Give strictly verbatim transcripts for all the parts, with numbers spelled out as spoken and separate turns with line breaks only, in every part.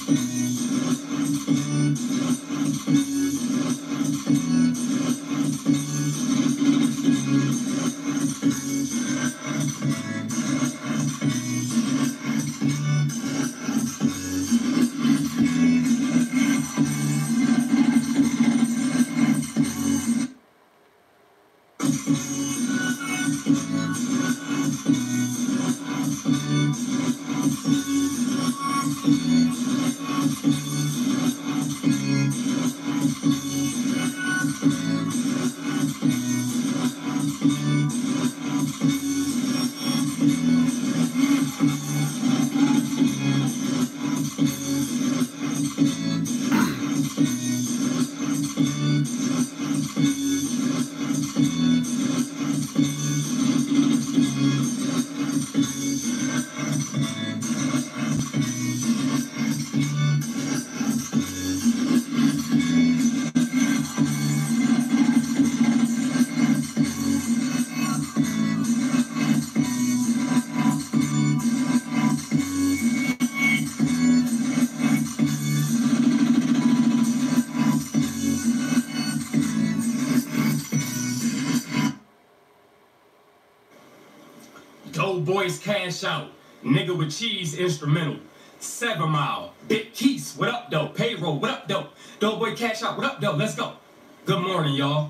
Boys cash out, nigga with cheese instrumental, seven mile, big keys, what up though, payroll, what up though, dope boy cash out, what up though, let's go. Good morning, y'all.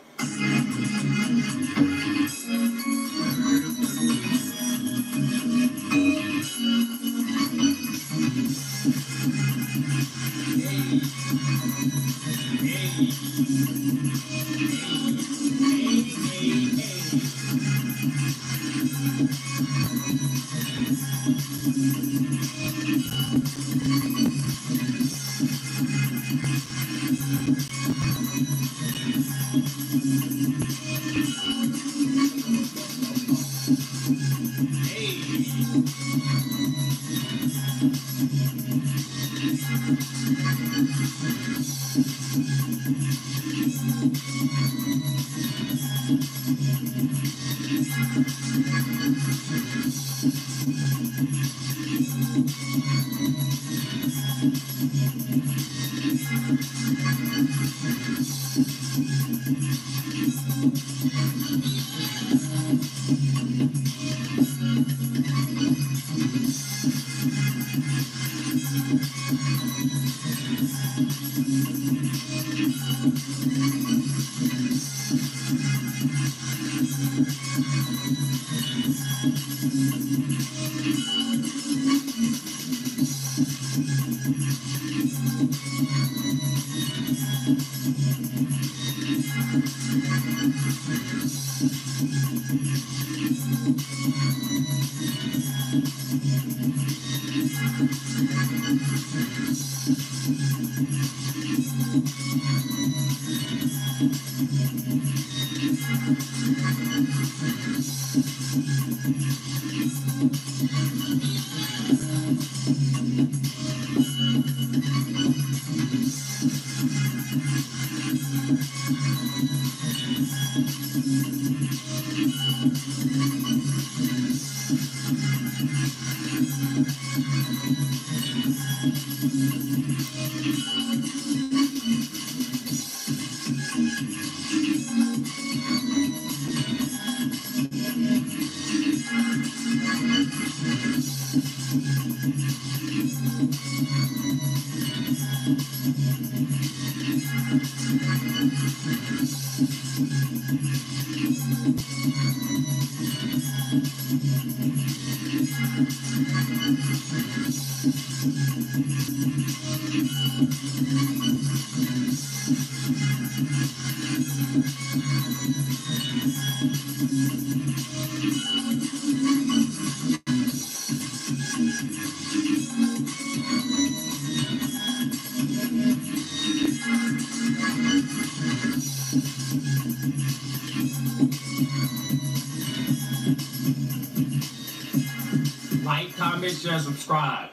Like, comment, share, subscribe.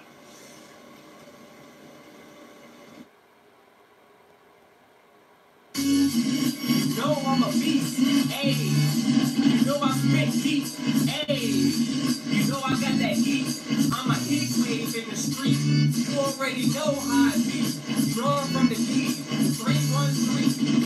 You know I'm a beast, ayy. You know I spit deep, ayy. You know I got that heat. I'm a heat wave in the street. You already know how it be.